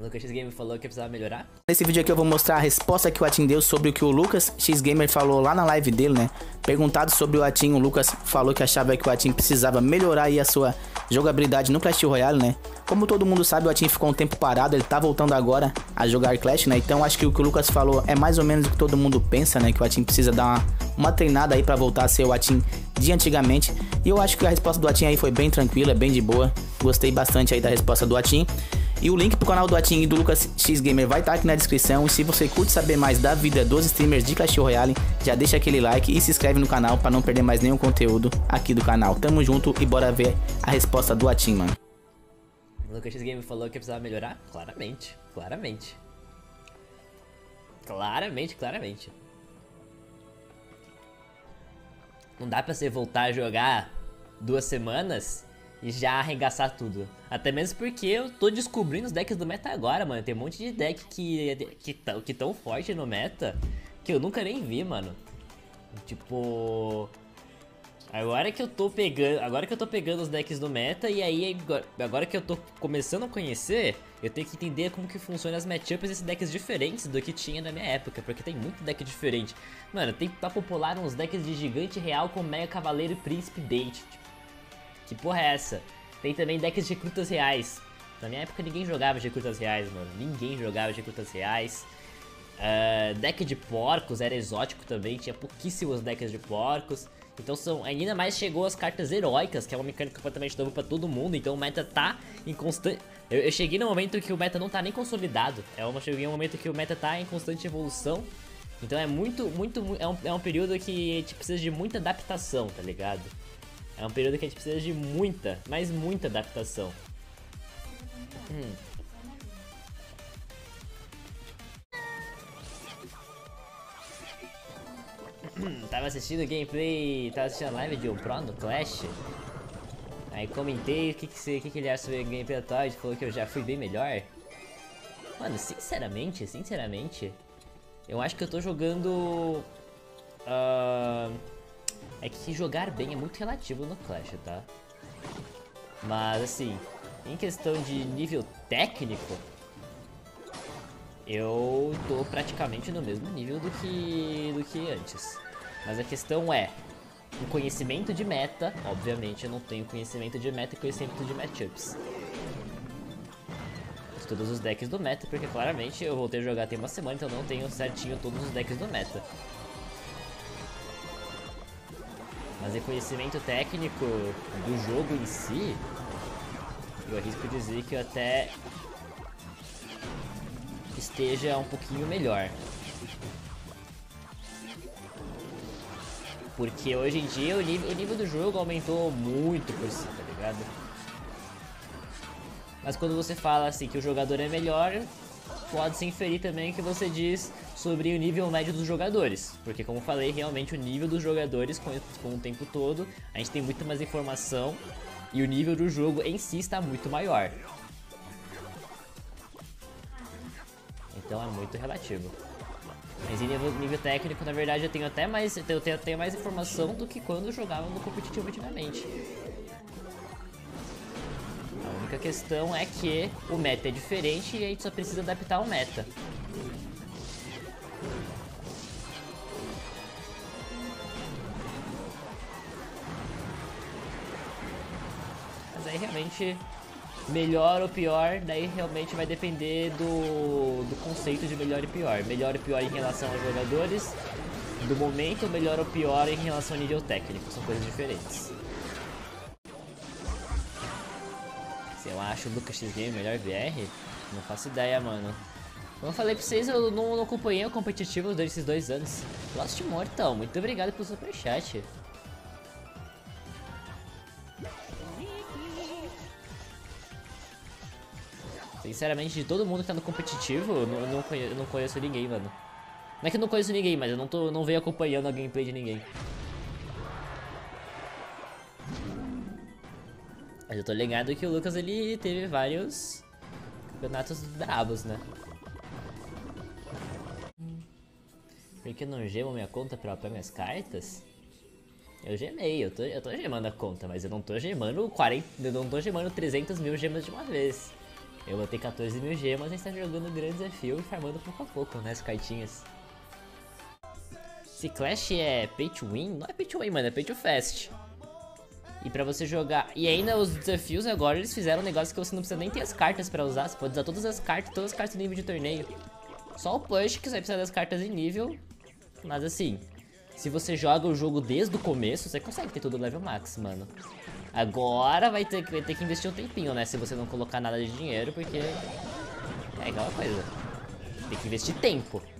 O Lucas X Gamer falou que precisava melhorar. Nesse vídeo aqui eu vou mostrar a resposta que o Atim deu sobre o que o Lucas X Gamer falou lá na live dele, né? Perguntado sobre o Atim, o Lucas falou que achava que o Atim precisava melhorar aí a sua jogabilidade no Clash Royale, né? Como todo mundo sabe, o Atim ficou um tempo parado, ele tá voltando agora a jogar Clash, né? Então acho que o que o Lucas falou é mais ou menos o que todo mundo pensa, né? Que o Atim precisa dar uma treinada aí pra voltar a ser o Atim de antigamente. E eu acho que a resposta do Atim aí foi bem tranquila, bem de boa. Gostei bastante aí da resposta do Atim. E o link pro canal do Atim e do Lucas X Gamer vai estar aqui na descrição. E se você curte saber mais da vida dos streamers de Clash Royale, já deixa aquele like e se inscreve no canal para não perder mais nenhum conteúdo aqui do canal. Tamo junto e bora ver a resposta do Atim, mano. O Lucas X Gamer falou que precisava melhorar? Claramente, claramente. Claramente. Não dá pra você voltar a jogar 2 semanas e já arregaçar tudo. Até mesmo porque eu tô descobrindo os decks do meta agora, mano. Tem um monte de deck que tão forte no meta que eu nunca nem vi, mano. Tipo... Agora que eu tô pegando os decks do meta, e aí agora que eu tô começando a conhecer, eu tenho que entender como que funcionam as matchups desses decks diferentes do que tinha na minha época, porque tem muito deck diferente. Mano, tem pra popular uns decks de Gigante Real com Mega Cavaleiro e Príncipe Date. Tipo, que porra é essa? Tem também decks de recrutas reais. Na minha época ninguém jogava de recrutas reais, mano. Ninguém jogava de recrutas reais. Deck de porcos era exótico também, tinha pouquíssimos decks de porcos. Então ainda mais chegou as cartas heróicas, que é uma mecânica completamente nova pra todo mundo. Então o meta tá em constante... Eu cheguei no momento que o meta não tá nem consolidado. Cheguei no momento que o meta tá em constante evolução. Então é um período que a gente precisa de muita adaptação, tá ligado? É um período que a gente precisa de muita, mas muita adaptação. Tava assistindo gameplay, tava assistindo a live de um Pro no Clash. Aí comentei o que ele acha sobre o gameplay atual, ele falou que eu já fui bem melhor. Mano, sinceramente, eu acho que eu tô jogando... É que jogar bem é muito relativo no Clash, tá? Mas assim, em questão de nível técnico, eu tô praticamente no mesmo nível do que antes. Mas a questão é, o conhecimento de meta, obviamente eu não tenho conhecimento de meta e conhecimento de matchups. Todos os decks do meta, porque claramente eu voltei a jogar tem uma semana, então não tenho certinho todos os decks do meta. Mas em conhecimento técnico do jogo em si, eu arrisco dizer que eu até esteja um pouquinho melhor. Porque hoje em dia o nível do jogo aumentou muito por si, tá ligado? Mas quando você fala assim que o jogador é melhor, pode-se inferir também que você diz sobre o nível médio dos jogadores. Porque como falei, realmente o nível dos jogadores com o tempo todo, a gente tem muito mais informação e o nível do jogo em si está muito maior. Então é muito relativo. Mas em nível técnico, na verdade, eu tenho até mais informação do que quando eu jogava no competitivo antigamente. A única questão é que o meta é diferente e a gente só precisa adaptar o meta. Mas aí realmente, melhor ou pior, daí realmente vai depender do conceito de melhor e pior. Melhor e pior em relação aos jogadores, do momento, melhor ou pior em relação ao nível técnico, são coisas diferentes. Se eu acho o Lucas X Gamer melhor VR, não faço ideia, mano. Como eu falei pra vocês, eu não acompanhei o competitivo desses 2 anos. Lost Mortal, muito obrigado pelo superchat. Sinceramente, de todo mundo que tá no competitivo, eu não conheço ninguém, mano. Não é que eu não conheço ninguém, mas eu não venho acompanhando a gameplay de ninguém. Mas eu tô ligado que o Lucas, ele teve vários campeonatos brabos, né? Por que eu não gemo minha conta pra upar minhas cartas? Eu gemei, eu tô gemando a conta, mas eu não tô gemando 300 mil gemas de uma vez. Eu vou ter 14 mil gemas, a gente tá jogando grande desafio e farmando pouco a pouco, né, as cartinhas. Se Clash é pay to win, não é pay to win, mano, é pay to fast. E pra você jogar... E ainda os desafios agora, eles fizeram um negócio que você não precisa nem ter as cartas pra usar. Você pode usar todas as cartas do nível de torneio. Só o push que você vai precisar das cartas em nível. Mas assim, se você joga o jogo desde o começo, você consegue ter tudo level max, mano. Agora vai ter que investir um tempinho, né? Se você não colocar nada de dinheiro, porque... É igual a coisa. Tem que investir tempo.